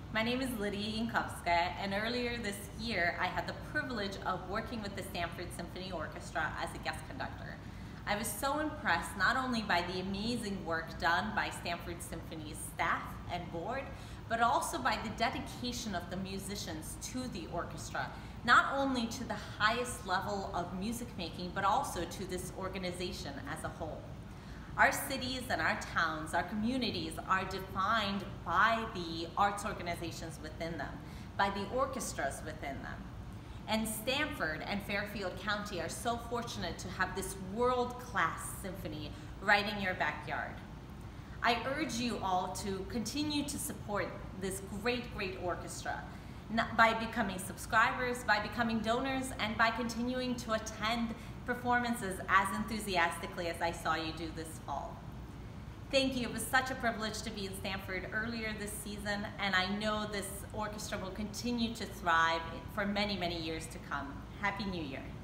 My name is Lydia Yankowska, and earlier this year I had the privilege of working with the Stanford Symphony Orchestra as a guest conductor. I was so impressed not only by the amazing work done by Stanford Symphony's staff and board, but also by the dedication of the musicians to the orchestra, not only to the highest level of music making, but also to this organization as a whole. Our cities and our towns, our communities are defined by the arts organizations within them, by the orchestras within them. And Stanford and Fairfield County are so fortunate to have this world-class symphony right in your backyard. I urge you all to continue to support this great orchestra by becoming subscribers, by becoming donors, and by continuing to attend performances as enthusiastically as I saw you do this fall. Thank you. It was such a privilege to be in Stanford earlier this season, and I know this orchestra will continue to thrive for many, many years to come. Happy New Year.